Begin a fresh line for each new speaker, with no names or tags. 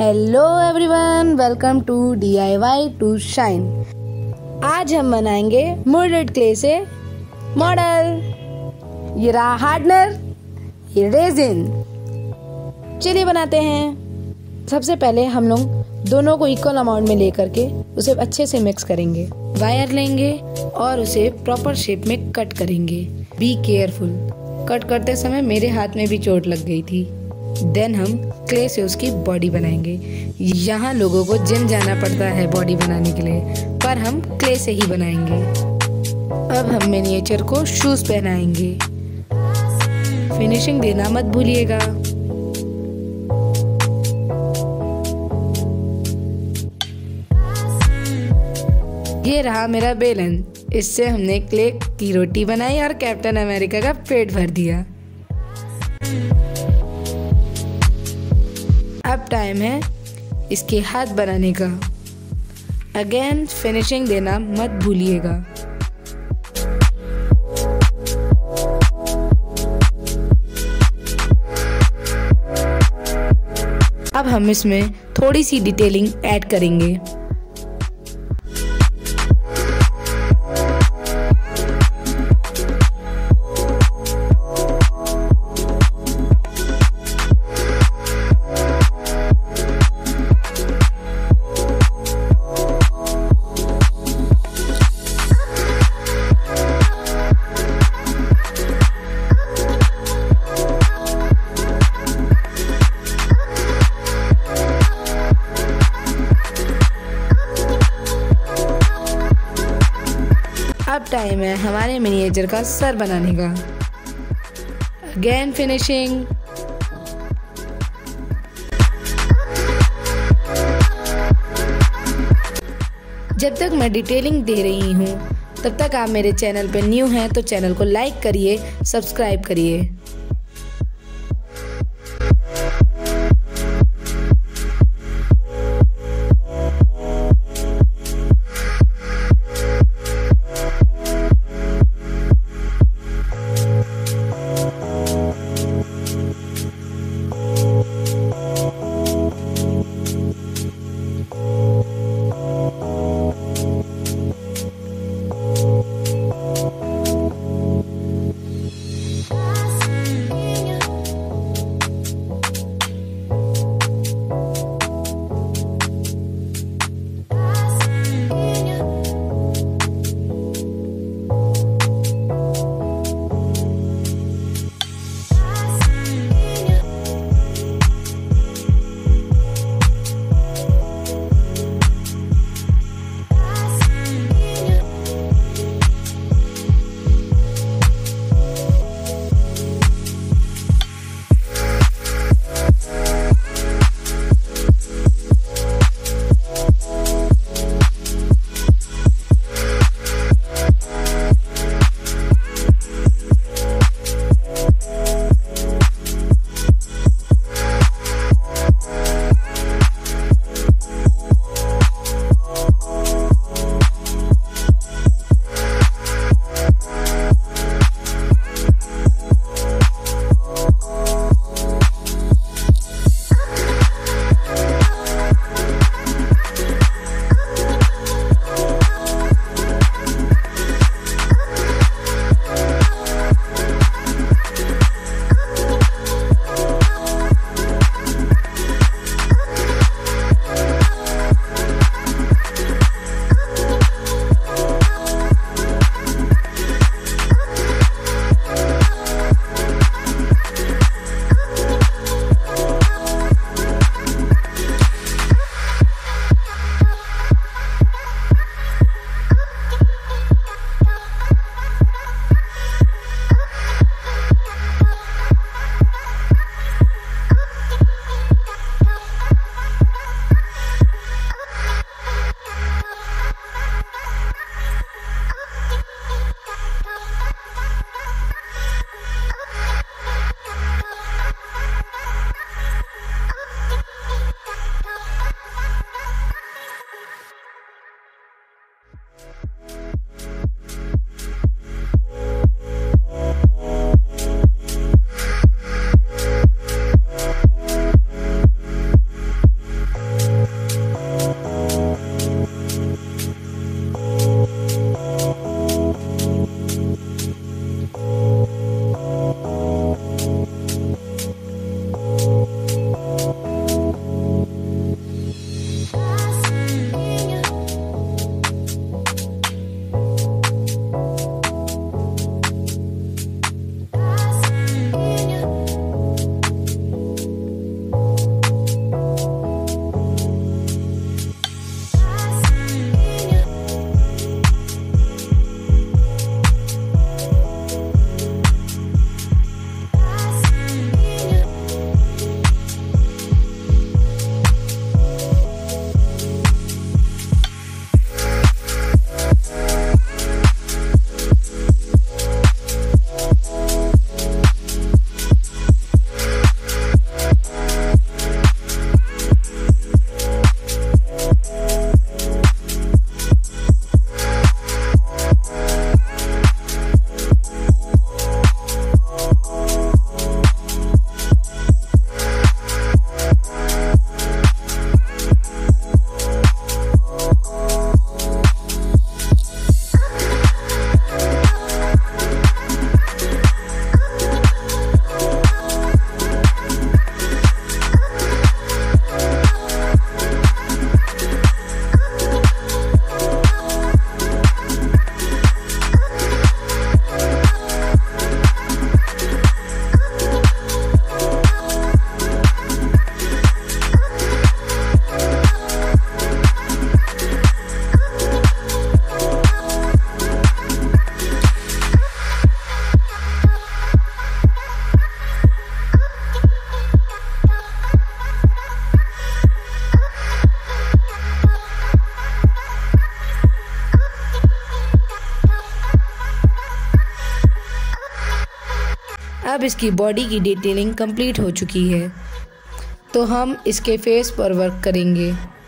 Hello everyone, welcome to DIY to shine. आज हम बनाएंगे मोल्डेड क्ले से मॉडल। ये रहा हार्डनर, ये रेजिन। चलिए बनाते हैं। सबसे पहले हम लोग दोनों को इक्वल अमाउंट में लेकर के उसे अच्छे से मिक्स करेंगे। वायर लेंगे और उसे प्रॉपर शेप में कट करेंगे। Be careful. कट करते समय मेरे हाथ में भी चोट लग गई थी। देन हम क्ले से उसकी बॉडी बनाएंगे। यहाँ लोगों को जिम जाना पड़ता है बॉडी बनाने के लिए, पर हम क्ले से ही बनाएंगे। अब हम मिनिएचर को शूज पहनाएंगे। फिनिशिंग देना मत भूलिएगा। ये रहा मेरा बेलन। इससे हमने क्ले की रोटी बनाई और कैप्टन अमेरिका का पेट भर दिया। अब टाइम है इसके हाथ बनाने का। अगेन फिनिशिंग देना मत भूलिएगा। अब हम इसमें थोड़ी सी डिटेलिंग ऐड करेंगे। अब टाइम है हमारे मिनिएचर का सर बनाने का। Again finishing. जब तक मैं डिटेलिंग दे रही हूँ तब तक आप मेरे चैनल पे न्यू हैं तो चैनल को लाइक करिए, सब्सक्राइब करिए। अब इसकी बॉडी की डिटेलिंग कंप्लीट हो चुकी है, तो हम इसके फेस पर वर्क करेंगे।